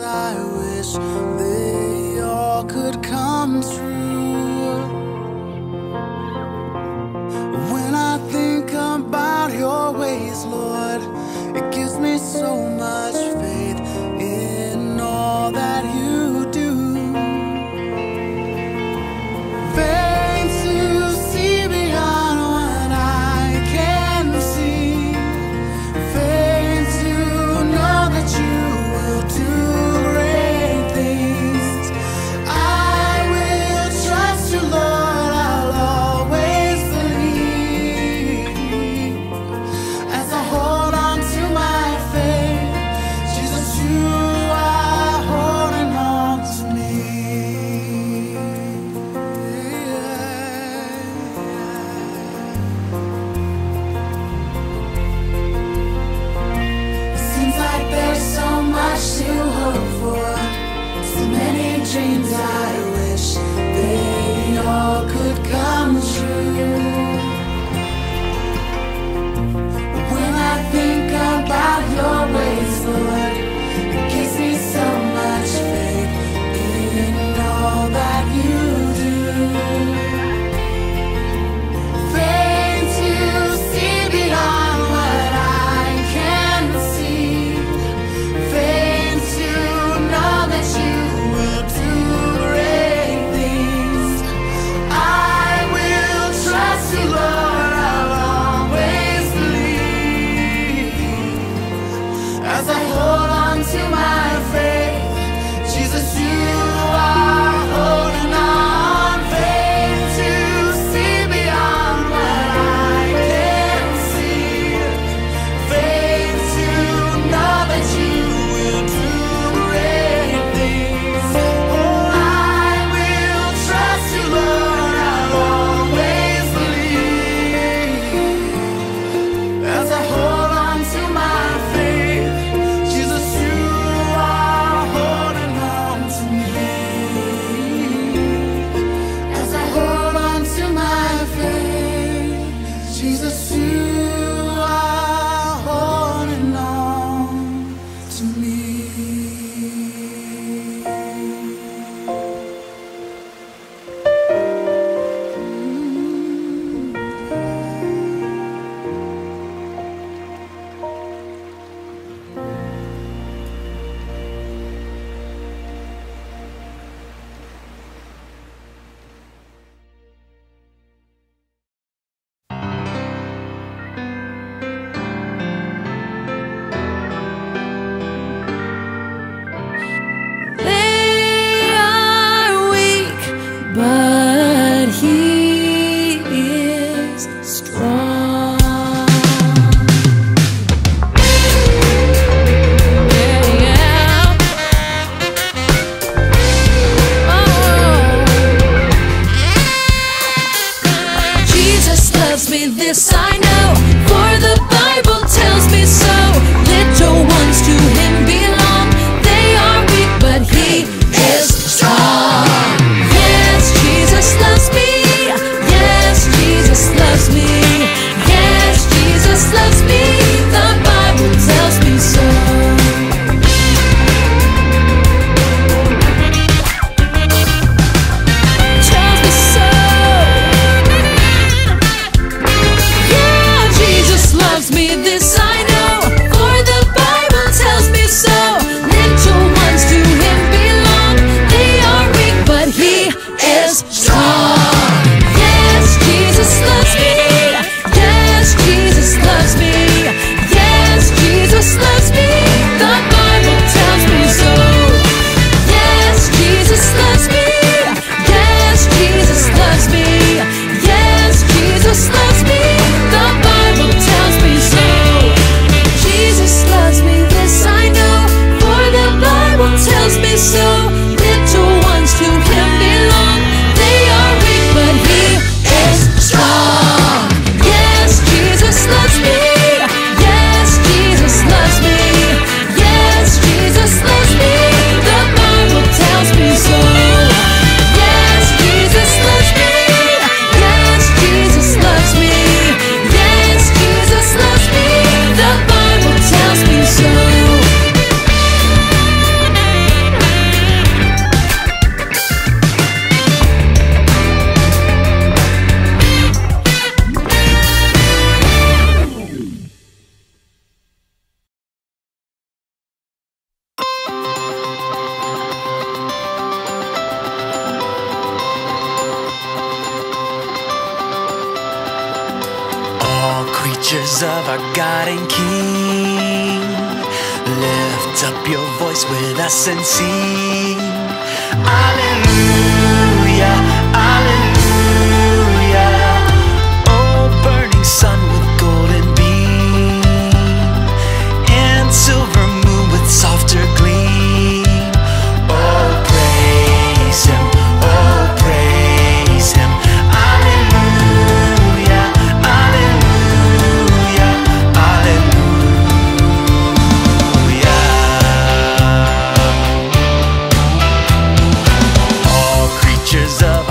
I wish they all could come true. When I think about your ways, Lord, it gives me so much faith in all that you do. Faith to see beyond what I can see. Faith to know that you will do great things. I will trust you, Lord, I'll always believe. As I hold on to my faith, Jesus, you are holding on to me. Seems like there's so much to hope for, so many dreams I wish they all could come true. When I think about your ways, Lord, it gives me so much faith in all that you do. Faith to see beyond what I can see. Faith to know that you will do great things. I will trust you, Lord, I'll always believe. As I hold on to my faith, Jesus, you are holding on. Faith to see beyond what I can see. Faith to know that you will do great things. I will trust you, Lord, I'll always believe. As I hold on to my faith, Jesus, you creatures of our God and King, lift up your voice with us and sing. Alleluia, alleluia. Oh, burning sun with golden beam, and silver moon with softer gleam. Oh, praise Him, oh, praise Him. Alleluia, alleluia, alleluia. All creatures of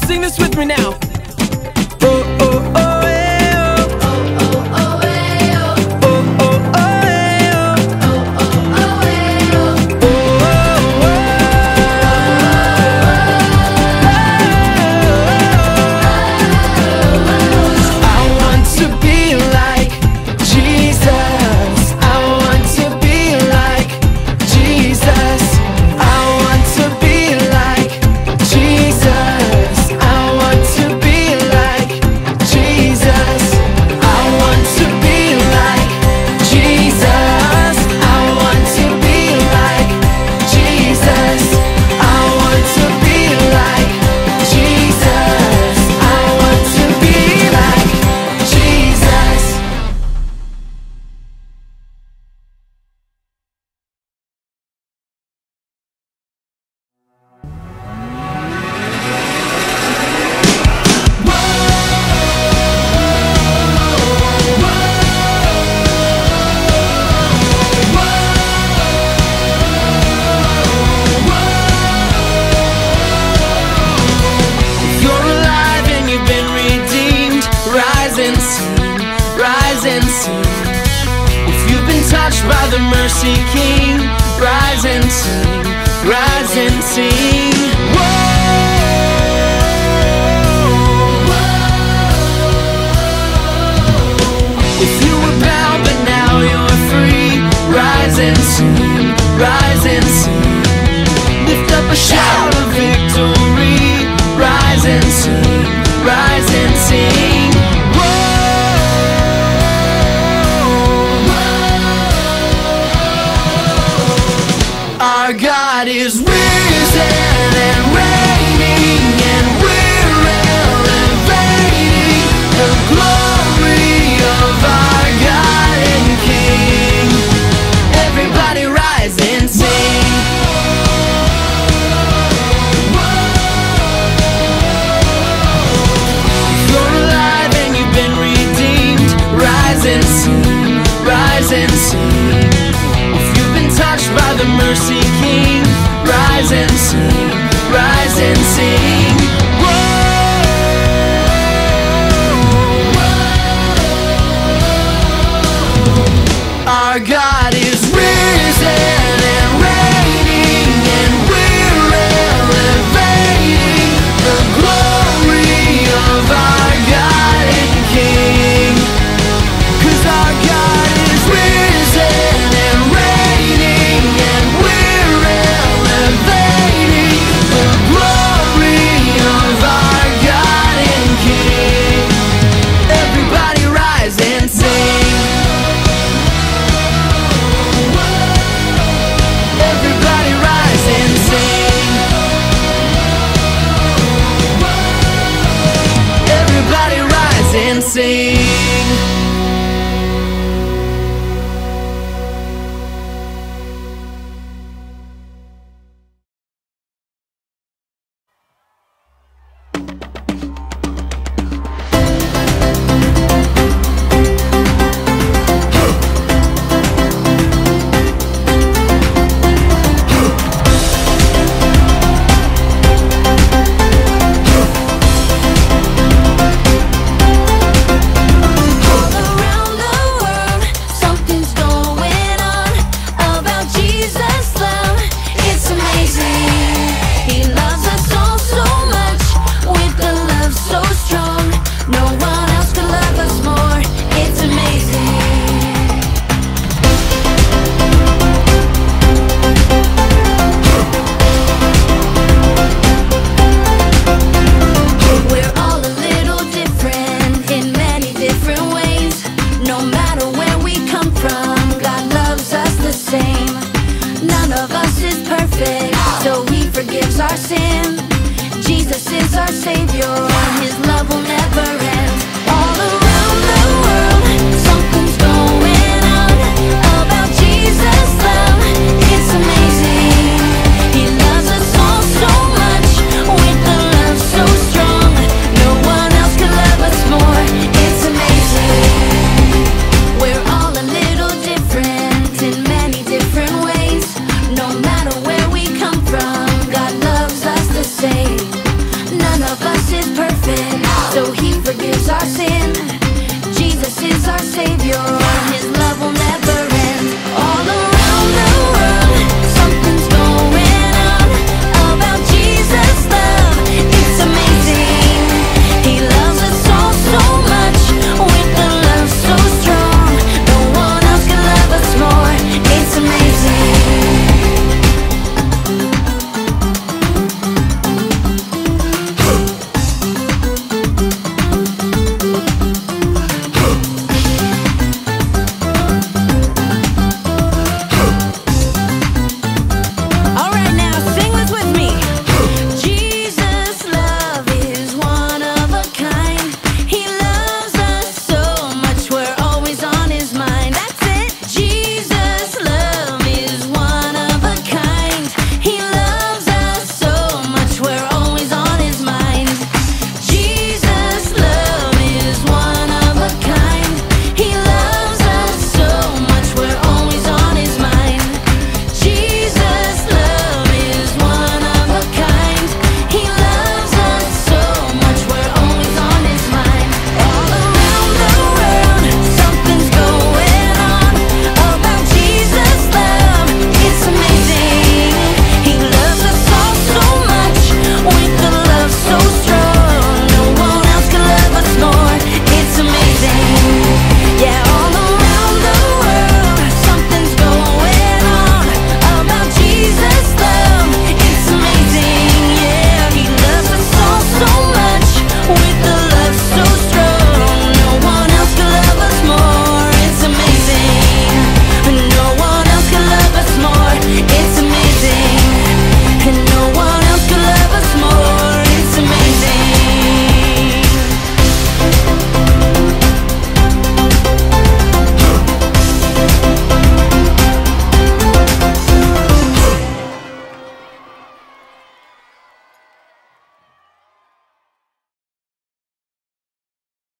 Sing this with me now. Oh, oh, oh, eh, oh. Oh, oh, oh, eh, oh. Oh, oh, oh, eh, oh. Oh, oh, oh, eh, oh. Oh, oh, oh. I want to be like Jesus. I want to be like Jesus. I want to be like Jesus. I want to be like Jesus. I want to be like Jesus. I want to be like Jesus. I want to be like Jesus. I want to be like Jesus. If you're alive and you've been redeemed, rise and sing, rise and sing. If you've been touched by the mercy King, rise and sing, rise and sing. If you were bound but now you're free, rise and sing, rise and sing. Lift up a shout of victory, rise and sing, rise and sing. Our God is risen and reigning, and we're elevating the glory of our God and King. Everybody rise and sing. If you're alive and you've been redeemed, rise and sing, rise and sing. If you've been touched by the mercy King, rise and sing, rise and sing. Our God is risen and reigning, and we're elevating the glory of our God and King. 'Cause our God is risen and reigning, and we're elevating the glory of our God and King. Everybody rise and sing. Everybody rise and sing. Everybody rise and sing.